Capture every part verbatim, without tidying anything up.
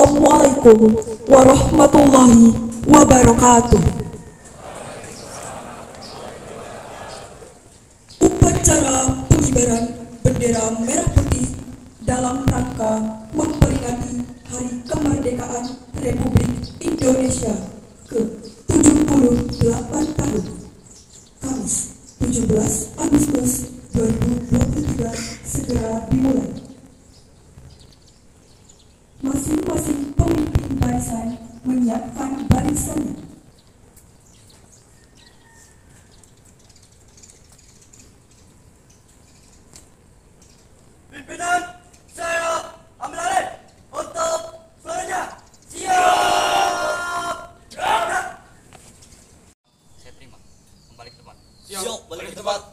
Assalamualaikum warahmatullahi wabarakatuh. Upacara pengibaran bendera merah putih dalam rangka memperingati Hari Kemerdekaan Republik Indonesia ke tujuh puluh delapan tahun, Kamis tujuh belas Agustus dua ribu dua puluh tiga segera dimulai. Masing-masing pemimpin barisan menyiapkan barisannya. Pimpinan, saya ambil alih untuk seluruhnya. Siap. Gerak. Saya terima. Kembali ke tempat. Siap, balik ke tempat.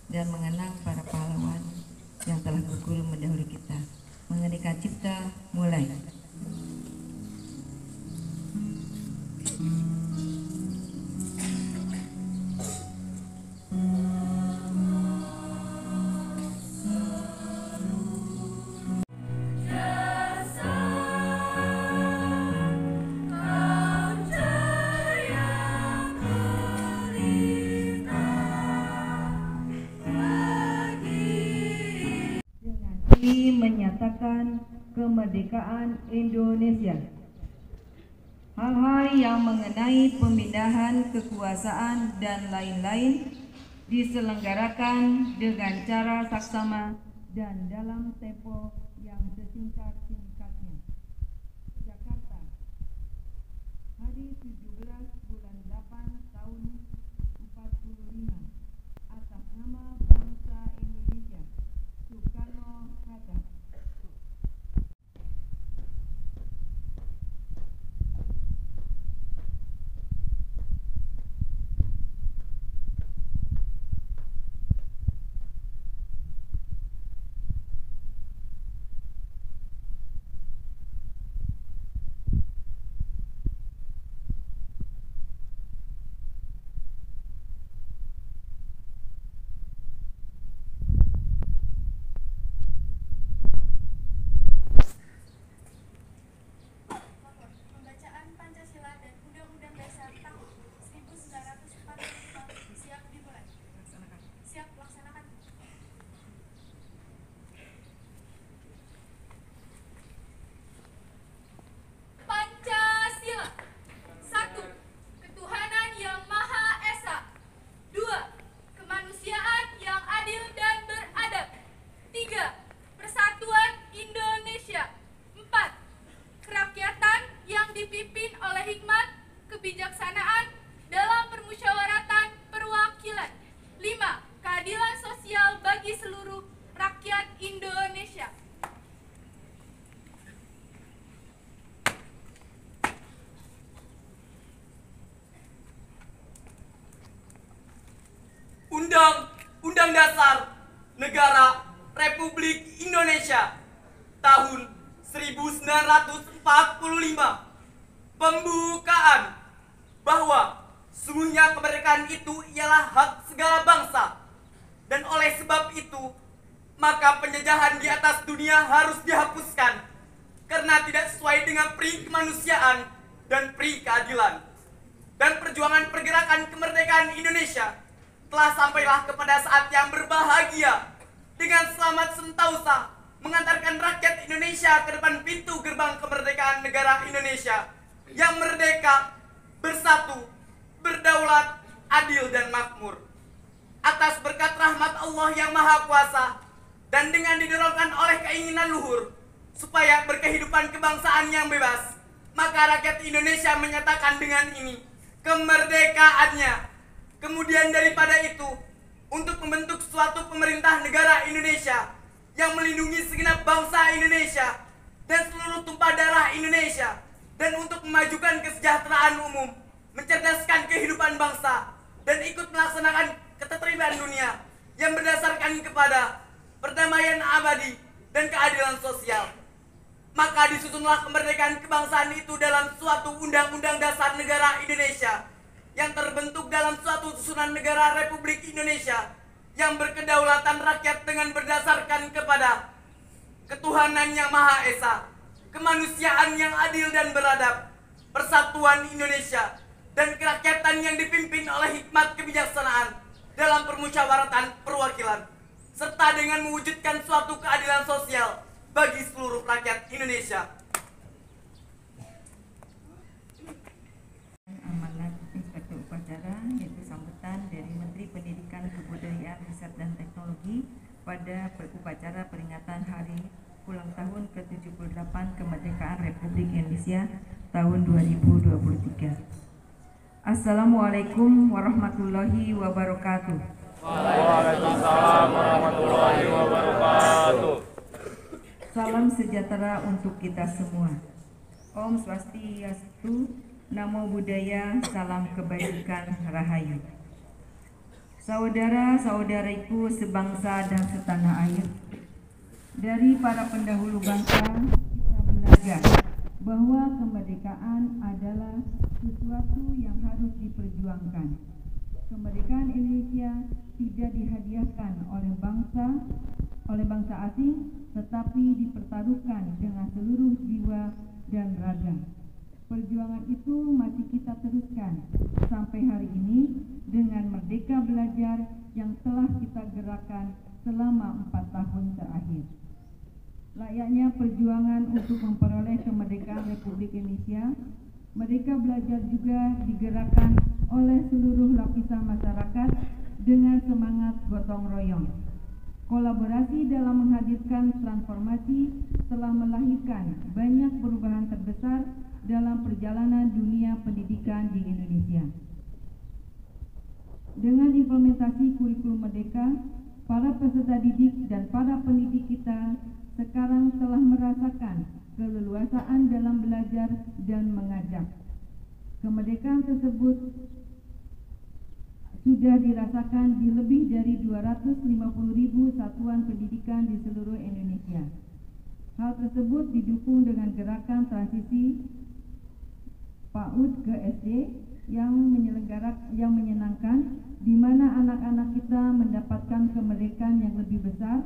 dan mengenang para pahlawan yang telah berguru mendahului kita. Mengeningkan cipta, mulai. Menyatakan kemerdekaan Indonesia. Hal-hal yang mengenai pemindahan kekuasaan dan lain-lain diselenggarakan dengan cara saksama dan dalam tempo yang sesingkat-singkatnya. Jakarta, hari tujuh belas bulan delapan tahun empat puluh lima, atas nama bangsa Indonesia, Soekarno-Hatta. Undang-Undang Dasar Negara Republik Indonesia tahun seribu sembilan ratus empat puluh lima. Pembukaan bahwa sesungguhnya kemerdekaan itu ialah hak segala bangsa, dan oleh sebab itu maka penjajahan di atas dunia harus dihapuskan karena tidak sesuai dengan pri kemanusiaan dan pri keadilan. Dan perjuangan pergerakan kemerdekaan Indonesia telah sampailah kepada saat yang berbahagia dengan selamat sentausa mengantarkan rakyat Indonesia ke depan pintu gerbang kemerdekaan negara Indonesia yang merdeka, bersatu, berdaulat, adil dan makmur. Atas berkat rahmat Allah yang Maha Kuasa dan dengan didorongkan oleh keinginan luhur supaya berkehidupan kebangsaan yang bebas, maka rakyat Indonesia menyatakan dengan ini kemerdekaannya. Kemudian daripada itu, untuk membentuk suatu pemerintah negara Indonesia yang melindungi segenap bangsa Indonesia dan seluruh tumpah darah Indonesia, dan untuk memajukan kesejahteraan umum, mencerdaskan kehidupan bangsa, dan ikut melaksanakan ketertiban dunia yang berdasarkan kepada perdamaian abadi dan keadilan sosial. Maka disusunlah kemerdekaan kebangsaan itu dalam suatu Undang-Undang Dasar Negara Indonesia yang terbentuk dalam suatu susunan negara Republik Indonesia yang berkedaulatan rakyat dengan berdasarkan kepada ketuhanan yang Maha Esa, kemanusiaan yang adil dan beradab, persatuan Indonesia, dan kerakyatan yang dipimpin oleh hikmat kebijaksanaan dalam permusyawaratan perwakilan, serta dengan mewujudkan suatu keadilan sosial bagi seluruh rakyat Indonesia. Amanat Inspektur Upacara, yaitu sambutan dari Menteri Pendidikan, Kebudayaan, Riset dan Teknologi pada upacara peringatan Hari Ulang Tahun ke tujuh puluh delapan Kemerdekaan Republik Indonesia tahun dua ribu dua puluh tiga. Assalamualaikum warahmatullahi wabarakatuh. Waalaikumsalam warahmatullahi wabarakatuh. Salam sejahtera untuk kita semua. Om Swastiastu, Namo Buddhaya, salam kebajikan rahayu. Saudara-saudariku sebangsa dan setanah air, dari para pendahulu bangsa kita belajar bahwa kemerdekaan adalah sesuatu yang harus diperjuangkan. Kemerdekaan Indonesia tidak dihadiahkan oleh bangsa oleh bangsa asing, tetapi dipertaruhkan dengan seluruh jiwa dan raga. Perjuangan itu masih kita teruskan sampai hari ini dengan Merdeka Belajar yang telah kita gerakkan selama empat tahun terakhir. Layaknya perjuangan untuk memperoleh kemerdekaan Republik Indonesia, Merdeka Belajar juga digerakkan oleh seluruh lapisan masyarakat dengan semangat gotong royong. Kolaborasi dalam menghadirkan transformasi telah melahirkan banyak perubahan terbesar dalam perjalanan dunia pendidikan di Indonesia. Dengan implementasi kurikulum Merdeka, para peserta didik dan para pendidik kita sekarang telah merasakan keleluasaan dalam belajar dan mengajar. Kemerdekaan tersebut sudah dirasakan di lebih dari dua ratus lima puluh ribu satuan pendidikan di seluruh Indonesia. Hal tersebut didukung dengan gerakan transisi PAUD ke S D yang menyelenggarak yang menyenangkan, di mana anak-anak kita mendapatkan kemerdekaan yang lebih besar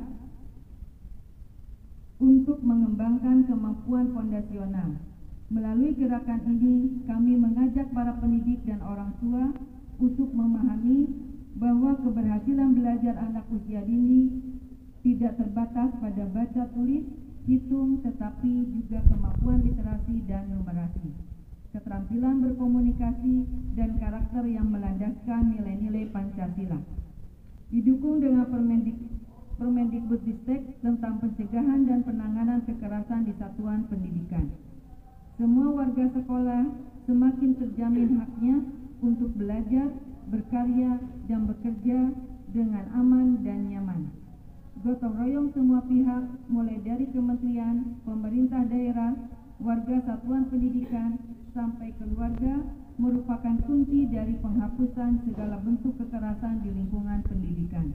untuk mengembangkan kemampuan fondasional. Melalui gerakan ini, kami mengajak para pendidik dan orang tua untuk memahami bahwa keberhasilan belajar anak usia dini tidak terbatas pada baca tulis, hitung, tetapi juga kemampuan literasi dan numerasi, keterampilan berkomunikasi, dan karakter yang melandaskan nilai-nilai Pancasila. Didukung dengan Permendik, Permendikbudristek tentang pencegahan dan penanganan kekerasan di satuan pendidikan. Semua warga sekolah semakin terjamin haknya untuk belajar, berkarya, dan bekerja dengan aman dan nyaman. Gotong royong semua pihak, mulai dari kementerian, pemerintah daerah, warga satuan pendidikan, sampai keluarga, merupakan kunci dari penghapusan segala bentuk kekerasan di lingkungan pendidikan.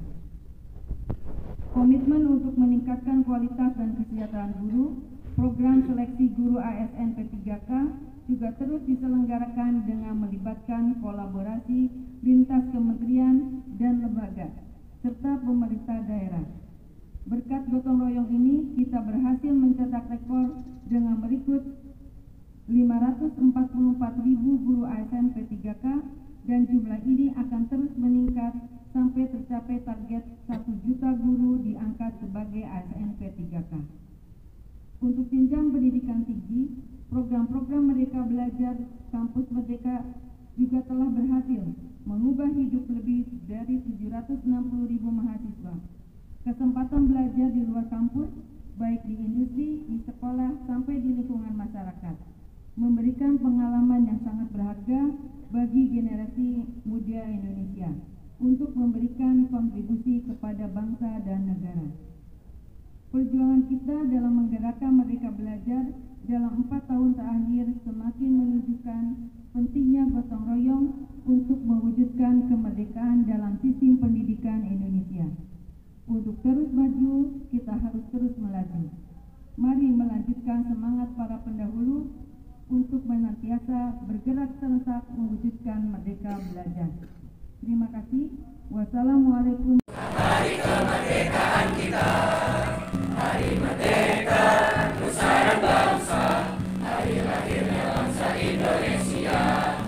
Komitmen untuk meningkatkan kualitas dan kesejahteraan guru, program seleksi guru A S N P tiga K juga terus diselenggarakan dengan melibatkan kolaborasi lintas kementerian dan lembaga, serta pemerintah daerah. Berkat gotong royong ini, kita berhasil mencetak rekor dengan merekrut lima ratus empat puluh empat ribu guru A S N P tiga K, dan jumlah ini akan terus meningkat sampai tercapai target satu juta guru diangkat sebagai A S N P tiga K. Untuk jenjang pendidikan tinggi, program-program Merdeka Belajar Kampus Merdeka juga telah berhasil mengubah hidup lebih dari tujuh ratus enam puluh ribu mahasiswa. Kesempatan belajar di luar kampus, baik di industri, di sekolah, sampai di lingkungan masyarakat, memberikan pengalaman yang sangat berharga bagi generasi muda Indonesia untuk memberikan kontribusi kepada bangsa dan negara. Perjuangan kita dalam menggerakkan Merdeka Belajar dalam empat tahun terakhir semakin menunjukkan pentingnya gotong royong untuk mewujudkan kemerdekaan dalam sistem pendidikan Indonesia. Untuk terus maju, kita harus terus melaju. Mari melanjutkan semangat para pendahulu untuk menantiasa bergerak serentak mewujudkan Merdeka Belajar. Terima kasih. Wassalamualaikum. Hari kemerdekaan kita, hari merdeka, nusa dan bangsa, hari lahirnya bangsa Indonesia.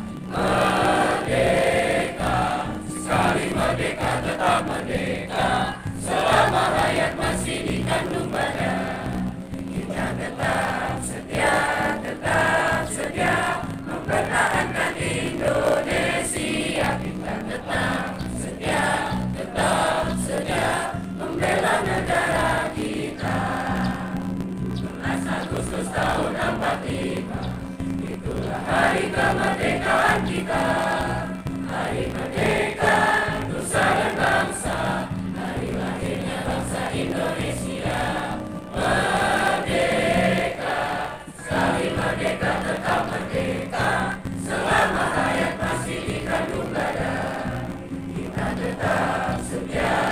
Merdeka, sekali merdeka tetap merdeka, selama rakyat masih dikandung badan. Kita tetap setia, tetap setia, mempertahankan Indonesia. Kita tetap setia, tetap setia, membela negara kita. tujuh belas Agustus tahun empat puluh lima, itulah hari kemerdekaan kita. Hari merdeka, nusa dan bangsa, hari lahirnya bangsa Indonesia. tetap setia